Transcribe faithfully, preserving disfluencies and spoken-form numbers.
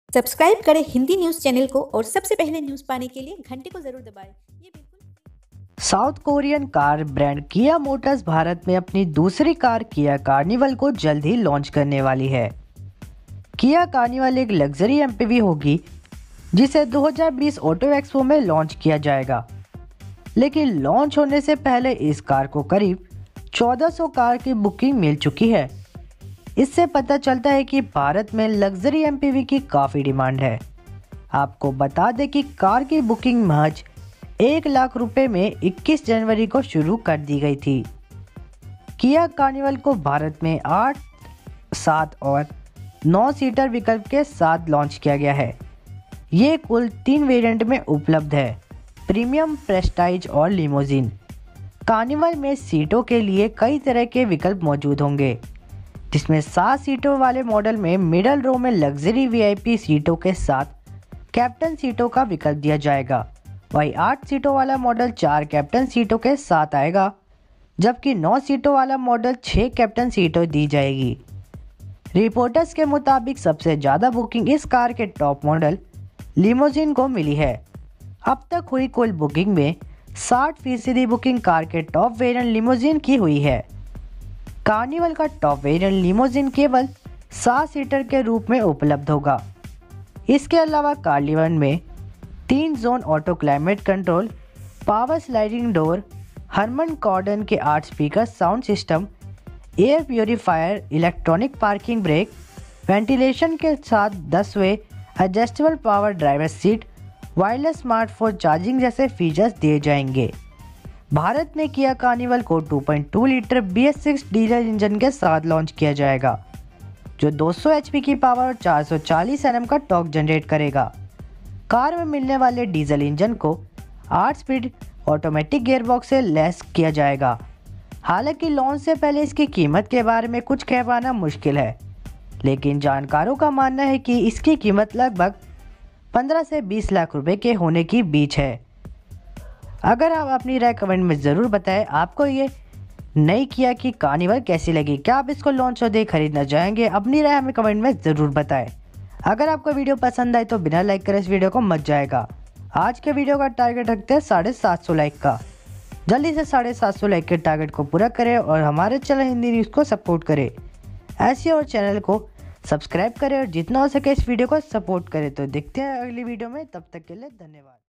Subscribe करें Hindi news channel को और सबसे पहले न्यूज़ पाने के लिए घंटे को जरूर दबाएं। ये बिल्कुल South Korean car brand Kia Motors Bharat में अपनी दूसरी कार किया कार्निवल को जल्द ही लॉन्च करने वाली है। किया कार्निवल एक लग्जरी एमपीवी होगी जिसे दो हज़ार बीस ऑटो एक्सपो में लॉन्च किया जाएगा, लेकिन लॉन्च होने से पहले इस कार को करीब चौदह सौ कार की बुकिंग मिल चुकी है। इससे पता चलता है कि भारत में लग्जरी एमपीवी की काफ़ी डिमांड है। आपको बता दें कि कार की बुकिंग महज एक लाख रुपए में इक्कीस जनवरी को शुरू कर दी गई थी। किया कार्निवल को भारत में आठ, सात और नौ सीटर विकल्प के साथ लॉन्च किया गया है। ये कुल तीन वेरिएंट में उपलब्ध है, प्रीमियम, प्रेस्टाइज और लिमोजिन। कार्निवल में सीटों के लिए कई तरह के विकल्प मौजूद होंगे, जिसमें सात सीटों वाले मॉडल में मिडल रो में लग्जरी वीआईपी सीटों के साथ कैप्टन सीटों का विकल्प दिया जाएगा। वहीं आठ सीटों वाला मॉडल चार कैप्टन सीटों के साथ आएगा, जबकि नौ सीटों वाला मॉडल छः कैप्टन सीटों दी जाएगी। रिपोर्टर्स के मुताबिक सबसे ज़्यादा बुकिंग इस कार के टॉप मॉडल लिमोजिन को मिली है। अब तक हुई कुल बुकिंग में साठ फीसदी बुकिंग कार के टॉप वेरिएंट लिमोजिन की हुई है। कार्निवल का टॉप वेरिएंट लिमोजिन केवल सात सीटर के रूप में उपलब्ध होगा। इसके अलावा कार्निवल में तीन zone auto climate control, power sliding door, Harman Kardon के आठ speaker sound system, air purifier, electronic parking brake, ventilation के साथ दस way adjustable power driver seat, wireless smartphone charging जैसे फीचर्स दिए जाएंगे। भारत में किया कार्निवल को two point two litre B S six diesel engine के साथ लॉन्च किया जाएगा, जो दो सौ एच पी की पावर और चार सौ चालीस एन एम का टॉर्क जनरेट करेगा। कार में मिलने वाले डीजल इंजन को आठ स्पीड ऑटोमेटिक गियरबॉक्स से लैस किया जाएगा। हालांकि लॉन्च से पहले इसकी कीमत के बारे में कुछ कह पाना मुश्किल है, लेकिन जानकारों का मानना है कि इसकी कीमत लगभग पंद्रह से बीस लाख रुपए के होने की बीच है। अगर आप अपनी राय कमेंट में ज़रूर बताएं, आपको ये नई किया की कार्निवल कैसी लगी। क्या आप इसको लॉन्च होते ही खरीदना चाहेंगे? अपनी राय हमें कमेंट में ज़रूर बताएं। अगर आपको वीडियो पसंद आए तो बिना लाइक करे इस वीडियो को मत जाएगा। आज के वीडियो का टारगेट रखते हैं साढ़े सात सौ लाइक का। जल्दी से साढ़े सात सौ लाइक के टारगेट को पूरा करें और हमारे चैनल हिंदी न्यूज़ को सपोर्ट करें। ऐसे और चैनल को सब्सक्राइब करें और जितना हो सके इस वीडियो को सपोर्ट करें। तो देखते हैं अगली वीडियो में, तब तक के लिए धन्यवाद।